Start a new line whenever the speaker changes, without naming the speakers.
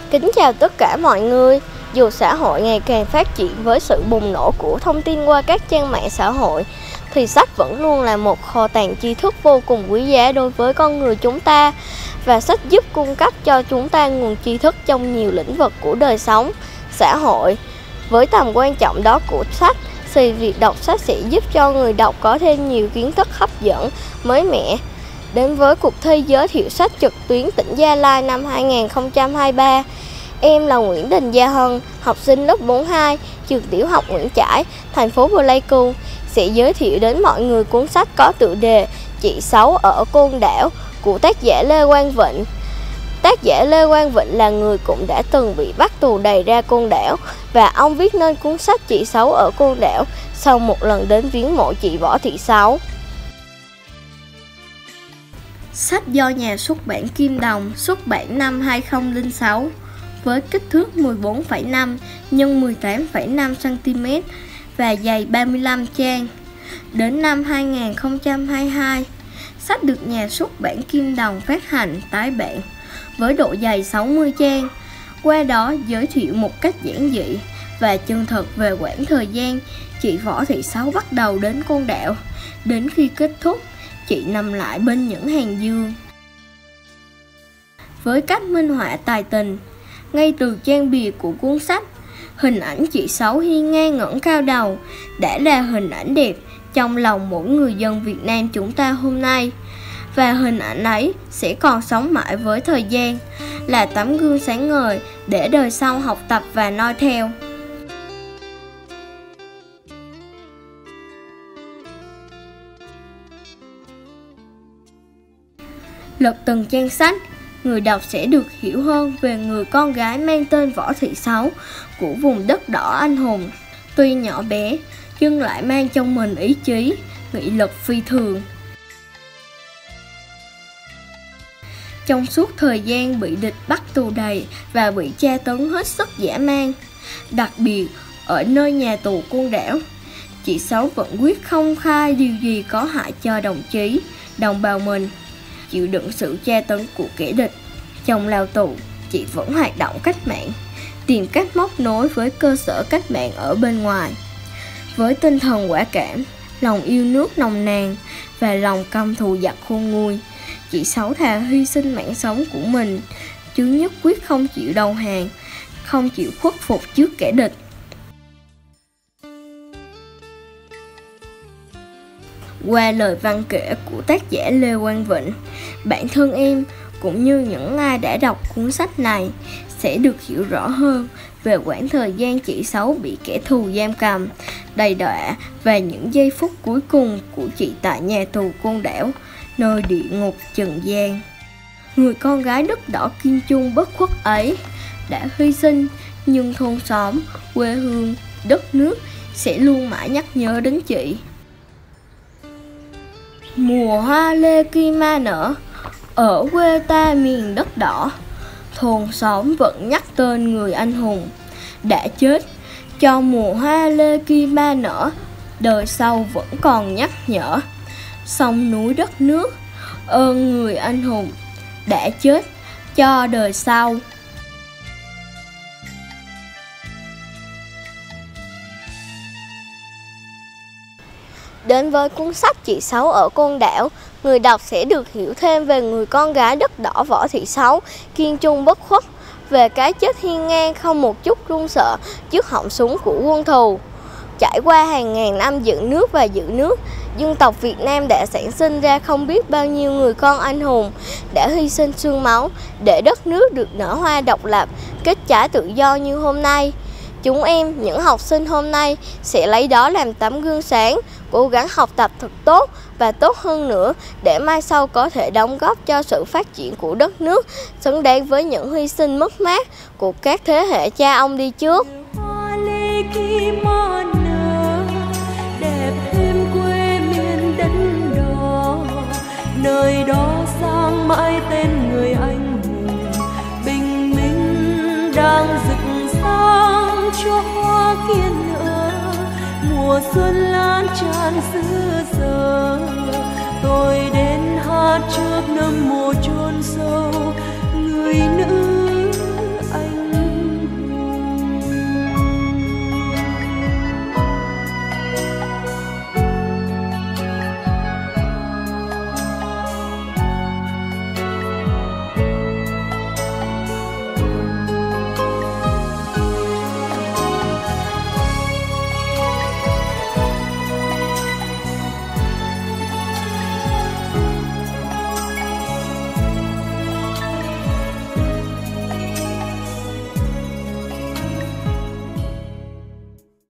Kính chào tất cả mọi người. Dù xã hội ngày càng phát triển với sự bùng nổ của thông tin qua các trang mạng xã hội, thì sách vẫn luôn là một kho tàng tri thức vô cùng quý giá đối với con người chúng ta. Và sách giúp cung cấp cho chúng ta nguồn tri thức trong nhiều lĩnh vực của đời sống, xã hội. Với tầm quan trọng đó của sách, thì việc đọc sách sẽ giúp cho người đọc có thêm nhiều kiến thức hấp dẫn, mới mẻ. Đến với cuộc thi giới thiệu sách trực tuyến tỉnh Gia Lai năm 2023, em là Nguyễn Đình Gia Hân, học sinh lớp 42, trường tiểu học Nguyễn Trãi, thành phố Pleiku, sẽ giới thiệu đến mọi người cuốn sách có tựa đề Chị Sáu ở Côn Đảo của tác giả Lê Quang Vịnh. Tác giả Lê Quang Vịnh là người cũng đã từng bị bắt tù đày ra Côn Đảo, và ông viết nên cuốn sách Chị Sáu ở Côn Đảo sau một lần đến viếng mộ chị Võ Thị Sáu. Sách do nhà xuất bản Kim Đồng xuất bản năm 2006 với kích thước 14,5 x 18,5 cm và dày 35 trang. Đến năm 2022, sách được nhà xuất bản Kim Đồng phát hành tái bản với độ dày 60 trang, qua đó giới thiệu một cách giản dị và chân thực về quãng thời gian chị Võ Thị Sáu bắt đầu đến Côn Đảo, đến khi kết thúc chị nằm lại bên những hàng dương. Với cách minh họa tài tình, ngay từ trang bìa của cuốn sách, hình ảnh chị Sáu hiên ngang ngẩng cao đầu đã là hình ảnh đẹp trong lòng mỗi người dân Việt Nam chúng ta hôm nay. Và hình ảnh ấy sẽ còn sống mãi với thời gian, là tấm gương sáng ngời để đời sau học tập và noi theo. Lật từng trang sách, người đọc sẽ được hiểu hơn về người con gái mang tên Võ Thị Sáu của vùng đất đỏ anh hùng. Tuy nhỏ bé, nhưng lại mang trong mình ý chí, nghị lực phi thường. Trong suốt thời gian bị địch bắt tù đày và bị tra tấn hết sức dã man, đặc biệt ở nơi nhà tù Côn Đảo, chị Sáu vẫn quyết không khai điều gì có hại cho đồng chí, đồng bào mình. Chịu đựng sự tra tấn của kẻ địch, trong lao tù, chị vẫn hoạt động cách mạng, tìm cách móc nối với cơ sở cách mạng ở bên ngoài. Với tinh thần quả cảm, lòng yêu nước nồng nàn và lòng căm thù giặc khôn nguôi, chị Sáu thà hy sinh mạng sống của mình, chứ nhất quyết không chịu đầu hàng, không chịu khuất phục trước kẻ địch. Qua lời văn kể của tác giả Lê Quang Vịnh, bản thân em cũng như những ai đã đọc cuốn sách này sẽ được hiểu rõ hơn về quãng thời gian chị Sáu bị kẻ thù giam cầm, đầy đọa và những giây phút cuối cùng của chị tại nhà tù Côn Đảo, nơi địa ngục trần gian. Người con gái đất đỏ kiên trung bất khuất ấy đã hy sinh, nhưng thôn xóm, quê hương, đất nước sẽ luôn mãi nhắc nhớ đến chị. Mùa hoa lê kim ma nở, ở quê ta miền đất đỏ, thôn xóm vẫn nhắc tên người anh hùng đã chết cho mùa hoa lê kim ma nở, đời sau vẫn còn nhắc nhở. Sông núi đất nước, ơn người anh hùng đã chết cho đời sau. Đến với cuốn sách Chị Sáu ở Côn Đảo, người đọc sẽ được hiểu thêm về người con gái đất đỏ Võ Thị Sáu, kiên trung bất khuất, về cái chết hiên ngang không một chút run sợ trước họng súng của quân thù. Trải qua hàng ngàn năm dựng nước và giữ nước, dân tộc Việt Nam đã sản sinh ra không biết bao nhiêu người con anh hùng, đã hy sinh xương máu để đất nước được nở hoa độc lập, kết trái tự do như hôm nay. Chúng em, những học sinh hôm nay, sẽ lấy đó làm tấm gương sáng, cố gắng học tập thật tốt và tốt hơn nữa để mai sau có thể đóng góp cho sự phát triển của đất nước, xứng đáng với những hy sinh mất mát của các thế hệ cha ông đi trước.
Nơi đó sang mãi tên người anh hùng, bình minh đang rực sáng cho hoa kiên nở. Mùa xuân lan tràn xứ sở, tôi đến hát trước nấm mồ chôn sâu người nữ